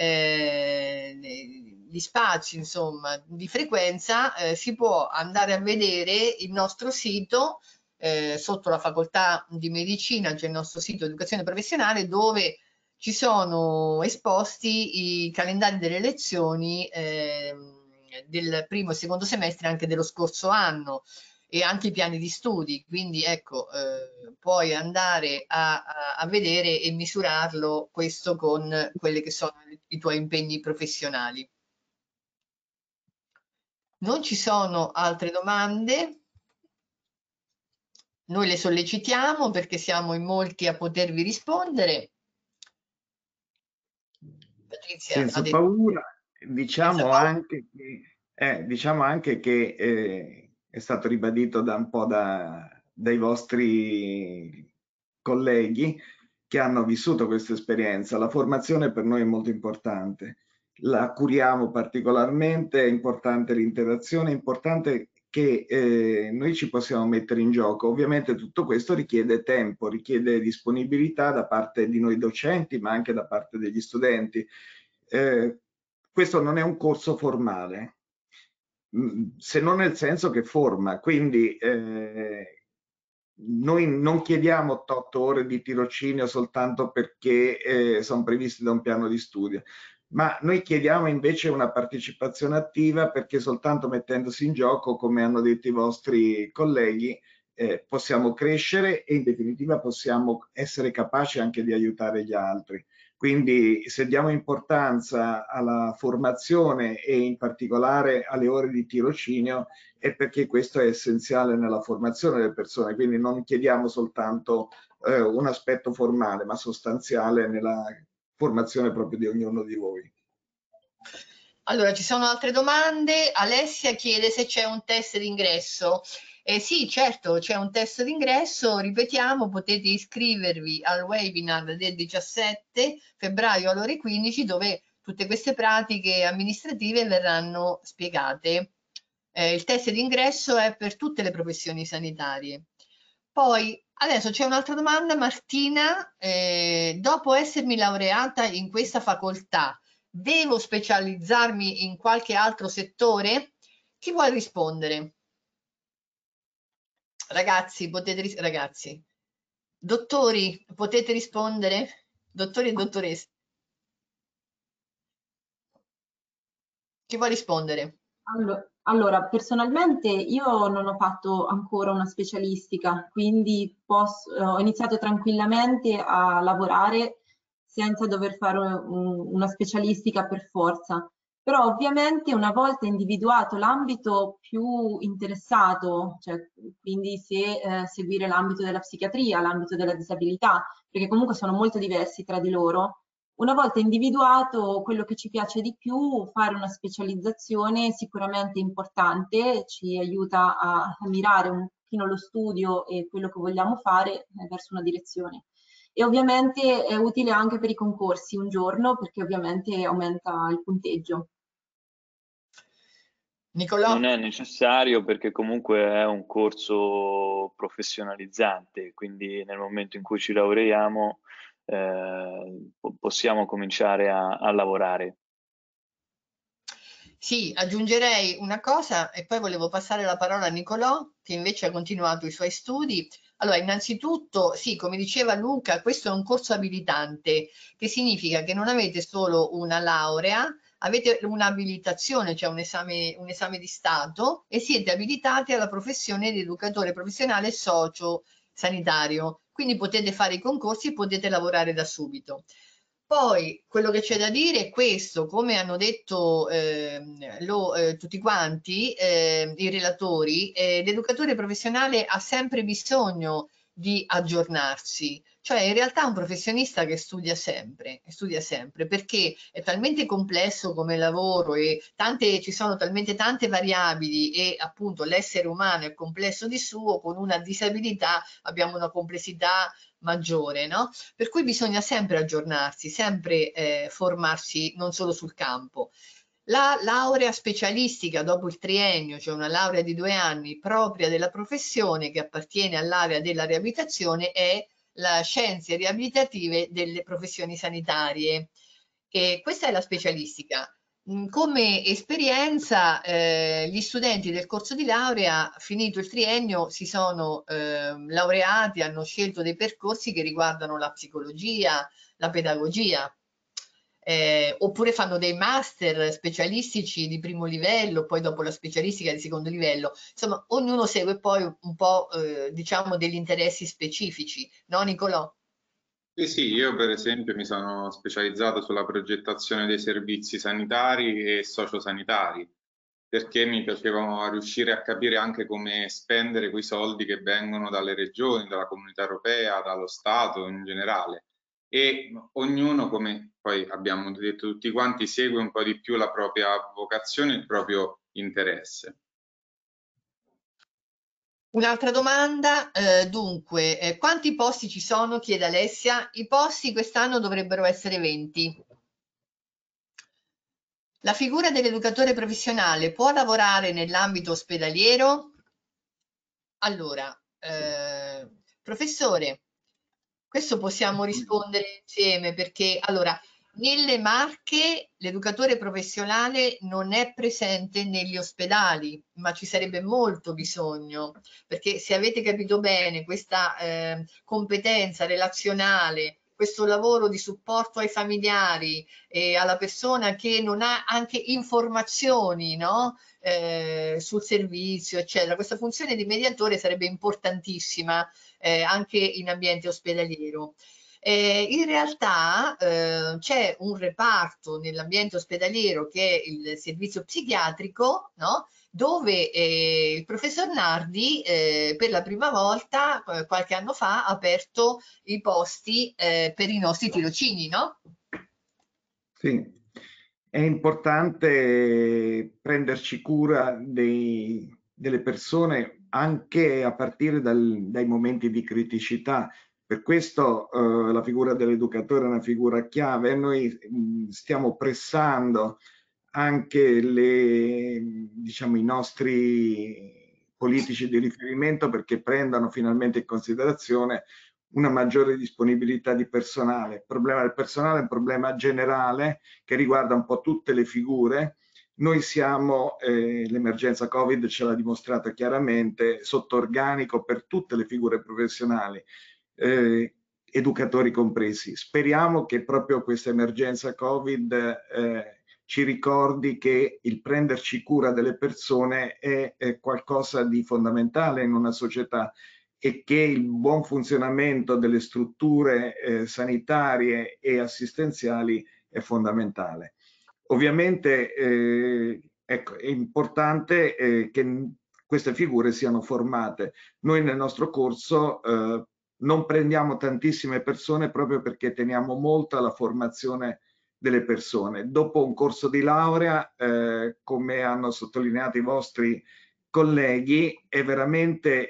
gli spazi, insomma, di frequenza. Si può andare a vedere il nostro sito sotto la facoltà di medicina, c'è il nostro sito educazione professionale, dove ci sono esposti i calendari delle lezioni del primo e secondo semestre anche dello scorso anno e anche i piani di studi, quindi ecco, puoi andare a vedere e misurarlo questo con quelli che sono i tuoi impegni professionali. Non ci sono altre domande. Noi le sollecitiamo perché siamo in molti a potervi rispondere. Patrizia Senza ha detto... paura, diciamo anche che è stato ribadito da un po' dai vostri colleghi che hanno vissuto questa esperienza. La formazione per noi è molto importante, la curiamo particolarmente, è importante l'interazione, è importante che noi ci possiamo mettere in gioco. Ovviamente tutto questo richiede tempo, richiede disponibilità da parte di noi docenti, ma anche da parte degli studenti. Questo non è un corso formale, se non nel senso che forma, quindi noi non chiediamo 8 ore di tirocinio soltanto perché sono previsti da un piano di studio, ma noi chiediamo invece una partecipazione attiva, perché soltanto mettendosi in gioco, come hanno detto i vostri colleghi, possiamo crescere e in definitiva possiamo essere capaci anche di aiutare gli altri. Quindi se diamo importanza alla formazione e in particolare alle ore di tirocinio, è perché questo è essenziale nella formazione delle persone, quindi non chiediamo soltanto un aspetto formale, ma sostanziale nella formazione proprio di ognuno di voi. Allora, ci sono altre domande. Alessia chiede se c'è un test d'ingresso. Sì, certo, c'è un test d'ingresso, ripetiamo, potete iscrivervi al webinar del 17 febbraio alle ore 15, dove tutte queste pratiche amministrative verranno spiegate. Il test d'ingresso è per tutte le professioni sanitarie. Poi, adesso c'è un'altra domanda, Martina, dopo essermi laureata in questa facoltà, devo specializzarmi in qualche altro settore? Chi vuole rispondere? Ragazzi, ragazzi, dottori, potete rispondere? Dottori e dottoresse. Chi vuole rispondere? Allora, personalmente io non ho fatto ancora una specialistica, quindi ho iniziato tranquillamente a lavorare senza dover fare una specialistica per forza. Però ovviamente una volta individuato l'ambito più interessato, cioè quindi se seguire l'ambito della psichiatria, l'ambito della disabilità, perché comunque sono molto diversi tra di loro, una volta individuato quello che ci piace di più, fare una specializzazione sicuramente importante, ci aiuta a mirare un pochino lo studio e quello che vogliamo fare verso una direzione. E ovviamente è utile anche per i concorsi un giorno, perché ovviamente aumenta il punteggio. Nicolò? Non è necessario, perché comunque è un corso professionalizzante, quindi nel momento in cui ci laureiamo possiamo cominciare a lavorare. Sì, aggiungerei una cosa e poi volevo passare la parola a Nicolò, che invece ha continuato i suoi studi. Allora, innanzitutto, sì, come diceva Luca, questo è un corso abilitante, che significa che non avete solo una laurea, avete un'abilitazione, cioè un esame di Stato, e siete abilitati alla professione di educatore professionale socio-sanitario. Quindi potete fare i concorsi e potete lavorare da subito. Poi quello che c'è da dire è questo, come hanno detto tutti quanti i relatori, l'educatore professionale ha sempre bisogno di aggiornarsi, cioè in realtà è un professionista che studia sempre, perché è talmente complesso come lavoro e ci sono talmente tante variabili e appunto l'essere umano è complesso di suo, con una disabilità abbiamo una complessità maggiore, no? Per cui bisogna sempre aggiornarsi, sempre formarsi non solo sul campo. La laurea specialistica dopo il triennio, cioè una laurea di 2 anni propria della professione che appartiene all'area della riabilitazione, è la scienze riabilitative delle professioni sanitarie. E questa è la specialistica. Come esperienza, gli studenti del corso di laurea, finito il triennio, si sono laureati, hanno scelto dei percorsi che riguardano la psicologia, la pedagogia, oppure fanno dei master specialistici di primo livello, poi dopo la specialistica di secondo livello. Insomma, ognuno segue poi un po', diciamo, degli interessi specifici, no Nicolò? Sì, io per esempio mi sono specializzato sulla progettazione dei servizi sanitari e sociosanitari, perché mi piaceva riuscire a capire anche come spendere quei soldi che vengono dalle regioni, dalla comunità europea, dallo Stato in generale. E ognuno, come poi abbiamo detto tutti quanti, segue un po' di più la propria vocazione e il proprio interesse. Un'altra domanda, dunque, quanti posti ci sono? Chiede Alessia. I posti quest'anno dovrebbero essere 20. La figura dell'educatore professionale può lavorare nell'ambito ospedaliero? Allora, professore, questo possiamo rispondere insieme perché, allora, nelle Marche l'educatore professionale non è presente negli ospedali, ma ci sarebbe molto bisogno, perché se avete capito bene questa competenza relazionale, questo lavoro di supporto ai familiari e alla persona che non ha anche informazioni, no? Sul servizio, eccetera. Questa funzione di mediatore sarebbe importantissima anche in ambiente ospedaliero. In realtà c'è un reparto nell'ambiente ospedaliero che è il servizio psichiatrico, no? Dove il professor Nardi per la prima volta, qualche anno fa, ha aperto i posti per i nostri tirocini, no? Sì, è importante prenderci cura delle persone anche a partire dai momenti di criticità. Per questo la figura dell'educatore è una figura chiave. Noi stiamo pressando anche diciamo, i nostri politici di riferimento perché prendano finalmente in considerazione una maggiore disponibilità di personale. Il problema del personale è un problema generale che riguarda un po' tutte le figure. Noi siamo, l'emergenza Covid ce l'ha dimostrato chiaramente, sotto organico per tutte le figure professionali, educatori compresi. Speriamo che proprio questa emergenza Covid ci ricordi che il prenderci cura delle persone è qualcosa di fondamentale in una società e che il buon funzionamento delle strutture sanitarie e assistenziali è fondamentale. Ovviamente ecco, è importante che queste figure siano formate. Noi nel nostro corso non prendiamo tantissime persone proprio perché teniamo molto alla formazione delle persone. Dopo un corso di laurea, come hanno sottolineato i vostri colleghi, è veramente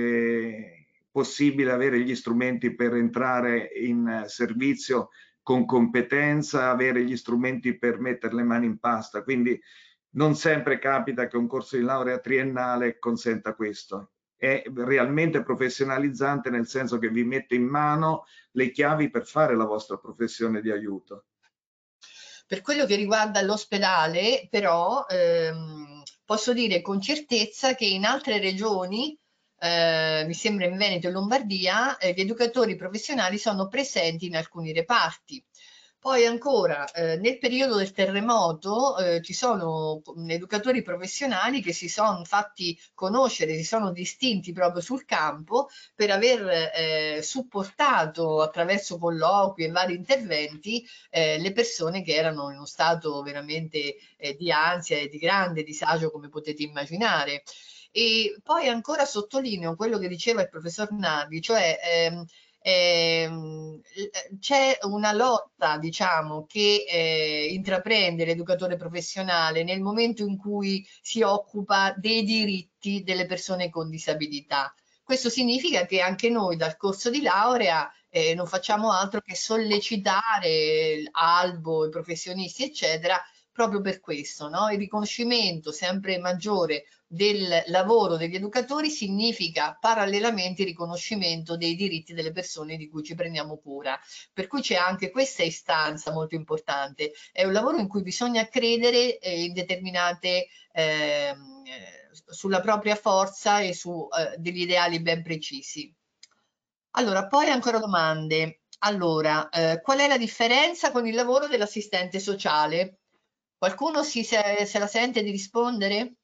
possibile avere gli strumenti per entrare in servizio con competenza, avere gli strumenti per mettere le mani in pasta. Quindi non sempre capita che un corso di laurea triennale consenta questo. È realmente professionalizzante nel senso che vi mette in mano le chiavi per fare la vostra professione di aiuto. Per quello che riguarda l'ospedale, però, posso dire con certezza che in altre regioni, mi sembra in Veneto e Lombardia, gli educatori professionali sono presenti in alcuni reparti. Poi ancora, nel periodo del terremoto ci sono educatori professionali che si sono fatti conoscere, si sono distinti proprio sul campo per aver supportato attraverso colloqui e vari interventi le persone che erano in uno stato veramente di ansia e di grande disagio, come potete immaginare. E poi ancora sottolineo quello che diceva il professor Nardi, cioè c'è una lotta, diciamo, che intraprende l'educatore professionale nel momento in cui si occupa dei diritti delle persone con disabilità. Questo significa che anche noi dal corso di laurea non facciamo altro che sollecitare l'albo, i professionisti, eccetera, proprio per questo, no? Il riconoscimento sempre maggiore del lavoro degli educatori significa parallelamente il riconoscimento dei diritti delle persone di cui ci prendiamo cura. Per cui c'è anche questa istanza molto importante. È un lavoro in cui bisogna credere in determinate sulla propria forza e su degli ideali ben precisi. Allora, poi ancora domande. Allora, qual è la differenza con il lavoro dell'assistente sociale? Qualcuno se la sente di rispondere?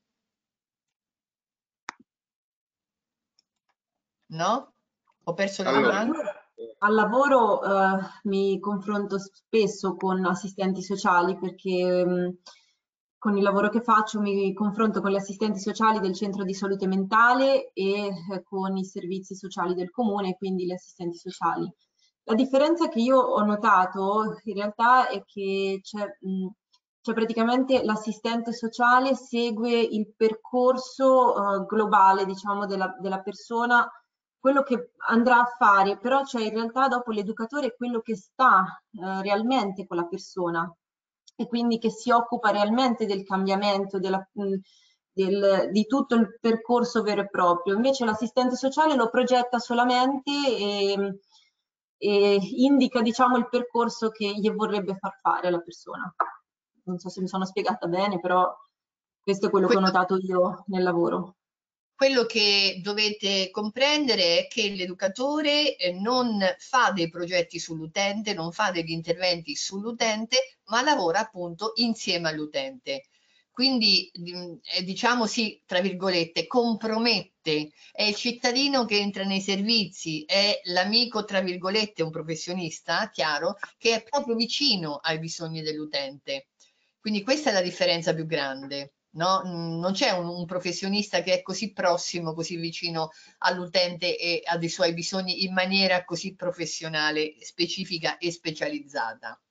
No? Ho perso la domanda? Al lavoro mi confronto spesso con assistenti sociali perché con il lavoro che faccio mi confronto con gli assistenti sociali del centro di salute mentale e con i servizi sociali del comune, quindi gli assistenti sociali. La differenza che io ho notato in realtà è che c'è praticamente l'assistente sociale segue il percorso globale, diciamo, della persona, quello che andrà a fare, però c'è in realtà dopo l'educatore quello che sta realmente con la persona e quindi che si occupa realmente del cambiamento, di tutto il percorso vero e proprio. Invece l'assistente sociale lo progetta solamente e indica, diciamo, il percorso che gli vorrebbe far fare alla persona. Non so se mi sono spiegata bene, però questo è quello che ho notato io nel lavoro. Quello che dovete comprendere è che l'educatore non fa dei progetti sull'utente, non fa degli interventi sull'utente, ma lavora appunto insieme all'utente. Quindi diciamo sì, tra virgolette, compromette, è il cittadino che entra nei servizi, è l'amico, tra virgolette, un professionista, chiaro, che è proprio vicino ai bisogni dell'utente. Quindi questa è la differenza più grande. No? Non c'è un professionista che è così prossimo, così vicino all'utente e ha dei suoi bisogni in maniera così professionale, specifica e specializzata.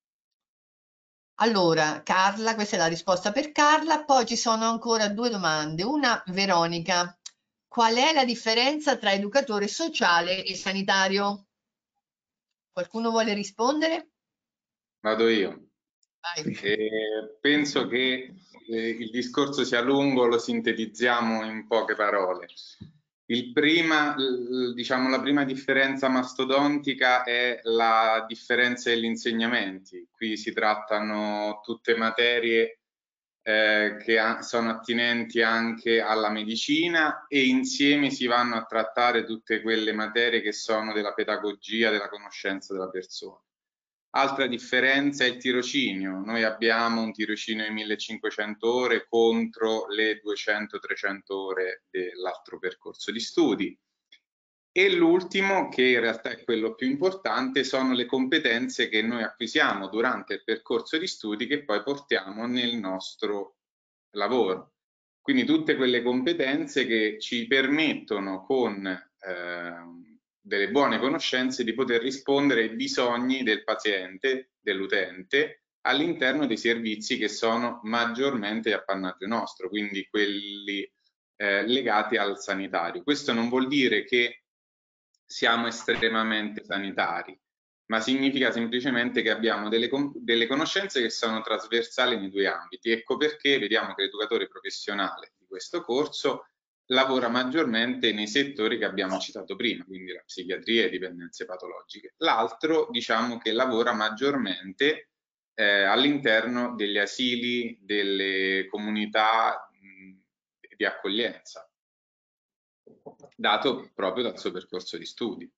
Allora, Carla, questa è la risposta per Carla. Poi ci sono ancora due domande. Una, Veronica. Qual è la differenza tra educatore sociale e sanitario? Qualcuno vuole rispondere? Vado io. Vai. Penso che il discorso sia lungo, lo sintetizziamo in poche parole. Diciamo, la prima differenza mastodontica è la differenza degli insegnamenti. Qui si trattano tutte materie che sono attinenti anche alla medicina e insieme si vanno a trattare tutte quelle materie che sono della pedagogia, della conoscenza della persona. Altra differenza è il tirocinio. Noi abbiamo un tirocinio di 1500 ore contro le 200-300 ore dell'altro percorso di studi. E l'ultimo, che in realtà è quello più importante, sono le competenze che noi acquisiamo durante il percorso di studi che poi portiamo nel nostro lavoro. Quindi tutte quelle competenze che ci permettono con delle buone conoscenze di poter rispondere ai bisogni del paziente, dell'utente, all'interno dei servizi che sono maggiormente appannaggio nostro, quindi quelli legati al sanitario. Questo non vuol dire che siamo estremamente sanitari, ma significa semplicemente che abbiamo delle conoscenze che sono trasversali nei due ambiti. Ecco perché vediamo che l'educatore professionale di questo corso lavora maggiormente nei settori che abbiamo citato prima, quindi la psichiatria e dipendenze patologiche. L'altro, diciamo che lavora maggiormente all'interno degli asili, delle comunità di accoglienza, dato proprio dal suo percorso di studi.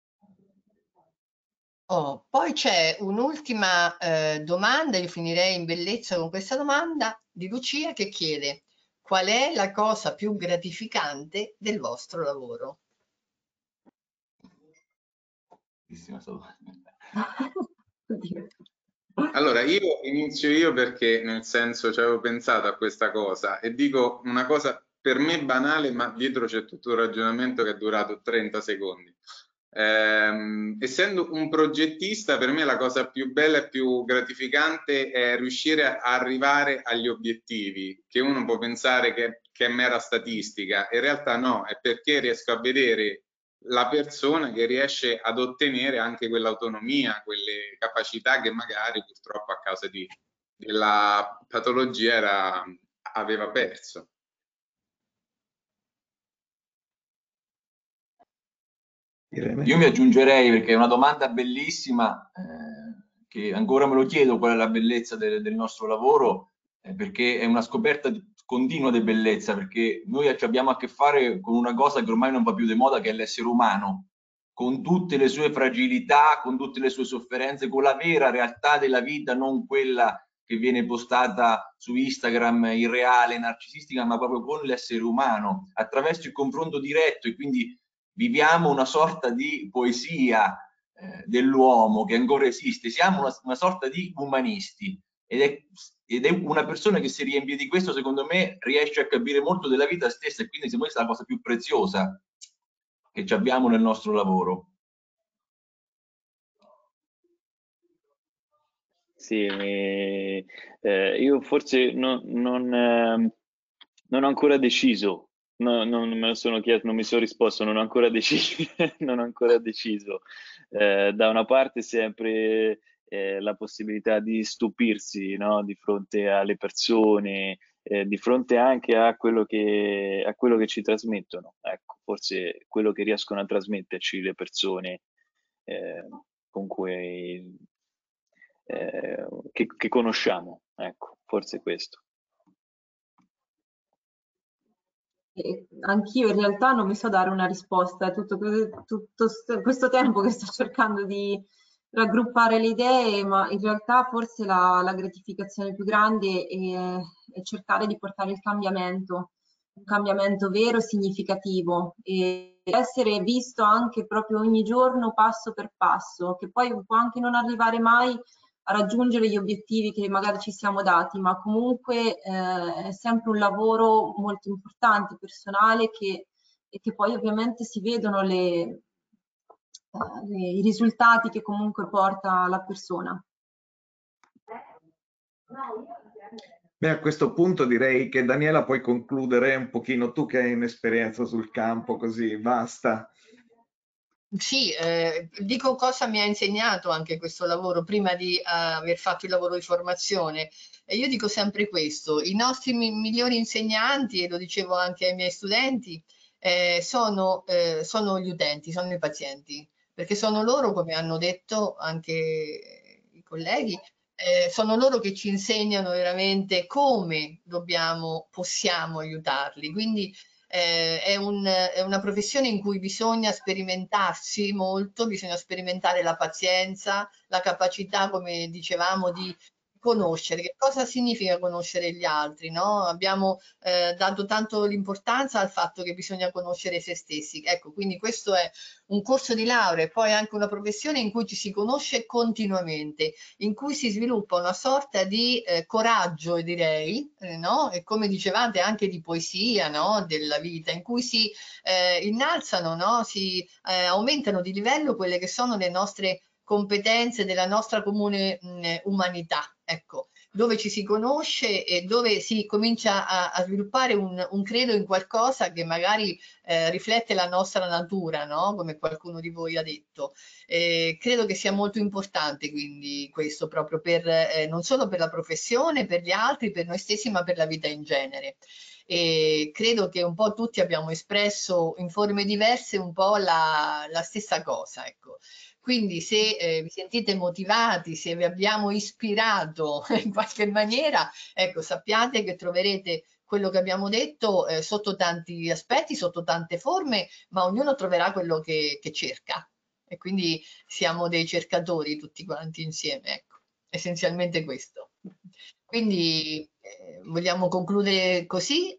Oh, poi c'è un'ultima domanda, io finirei in bellezza con questa domanda di Lucia che chiede: qual è la cosa più gratificante del vostro lavoro? Allora, io inizio io perché nel senso ci avevo pensato a questa cosa e dico una cosa per me banale, ma dietro c'è tutto un ragionamento che è durato 30 secondi. Essendo un progettista, per me la cosa più bella e più gratificante è riuscire a arrivare agli obiettivi, che uno può pensare che è mera statistica, in realtà no, è perché riesco a vedere la persona che riesce ad ottenere anche quell'autonomia, quelle capacità che magari purtroppo a causa della patologia aveva perso. Io mi aggiungerei, perché è una domanda bellissima, che ancora me lo chiedo qual è la bellezza del nostro lavoro, perché è una scoperta continua di bellezza, perché noi abbiamo a che fare con una cosa che ormai non va più di moda, che è l'essere umano, con tutte le sue fragilità, con tutte le sue sofferenze, con la vera realtà della vita, non quella che viene postata su Instagram, irreale, narcisistica, ma proprio con l'essere umano, attraverso il confronto diretto, e quindi viviamo una sorta di poesia dell'uomo che ancora esiste, siamo una sorta di umanisti, ed è una persona che si riempie di questo, secondo me, riesce a capire molto della vita stessa, e quindi secondo me questa è la cosa più preziosa che abbiamo nel nostro lavoro. Sì, io forse non ho ancora deciso, non me lo sono chiesto, non mi sono risposto, non ho ancora deciso. Non ho ancora deciso. Da una parte sempre la possibilità di stupirsi, no? Di fronte alle persone, di fronte anche a quello che ci trasmettono. Ecco, forse quello che riescono a trasmetterci le persone con cui che conosciamo, ecco, forse questo. Anch'io in realtà non mi so dare una risposta, tutto questo tempo che sto cercando di raggruppare le idee, ma in realtà forse la gratificazione più grande è cercare di portare il cambiamento, un cambiamento vero, significativo, e essere visto anche proprio ogni giorno passo per passo, che poi può anche non arrivare mai a raggiungere gli obiettivi che magari ci siamo dati, ma comunque è sempre un lavoro molto importante, personale, e che poi ovviamente si vedono i risultati che comunque porta la persona. Beh, a questo punto direi che Daniela puoi concludere un pochino, tu che hai un'esperienza sul campo così vasta. Sì, dico cosa mi ha insegnato anche questo lavoro prima di aver fatto il lavoro di formazione. E io dico sempre questo: i nostri migliori insegnanti, e lo dicevo anche ai miei studenti, sono gli utenti, sono i pazienti, perché sono loro, come hanno detto anche i colleghi, sono loro che ci insegnano veramente come possiamo aiutarli. Quindi è una professione in cui bisogna sperimentarsi molto, bisogna sperimentare la pazienza, la capacità, come dicevamo, di conoscere. Che cosa significa conoscere gli altri, no? Abbiamo dato tanto l'importanza al fatto che bisogna conoscere se stessi. Ecco, quindi questo è un corso di laurea e poi anche una professione in cui ci si conosce continuamente, in cui si sviluppa una sorta di coraggio, direi, no? E come dicevate anche di poesia, no? Della vita, in cui si innalzano, no? Si aumentano di livello quelle che sono le nostre competenze della nostra comune umanità, ecco, dove ci si conosce e dove si comincia a sviluppare un credo in qualcosa che magari riflette la nostra natura, no? Come qualcuno di voi ha detto. Credo che sia molto importante quindi questo proprio per, non solo per la professione, per gli altri, per noi stessi, ma per la vita in genere. E credo che un po' tutti abbiamo espresso in forme diverse un po' la stessa cosa, ecco. Quindi se vi sentite motivati, se vi abbiamo ispirato in qualche maniera, ecco, sappiate che troverete quello che abbiamo detto sotto tanti aspetti, sotto tante forme, ma ognuno troverà quello che cerca. E quindi siamo dei cercatori tutti quanti insieme, ecco, essenzialmente questo. Quindi vogliamo concludere così.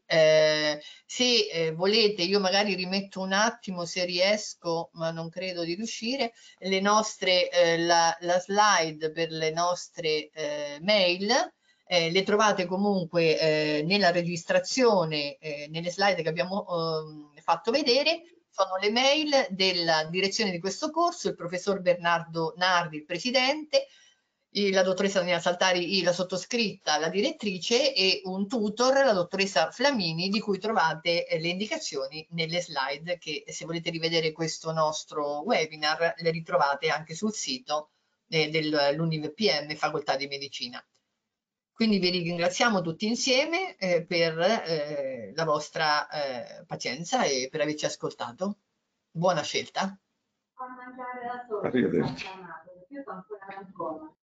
Se volete, io magari rimetto un attimo se riesco, ma non credo di riuscire, le nostre, la slide per le nostre mail. Le trovate comunque nella registrazione, nelle slide che abbiamo fatto vedere. Sono le mail della direzione di questo corso, il professor Bernardo Nardi, il presidente, la dottoressa Daniela Saltari, la sottoscritta, la direttrice, e un tutor, la dottoressa Flamini, di cui trovate le indicazioni nelle slide che, se volete rivedere questo nostro webinar, le ritrovate anche sul sito dell'UniVPM Facoltà di Medicina. Quindi vi ringraziamo tutti insieme per la vostra pazienza e per averci ascoltato. Buona scelta. Arrivederci.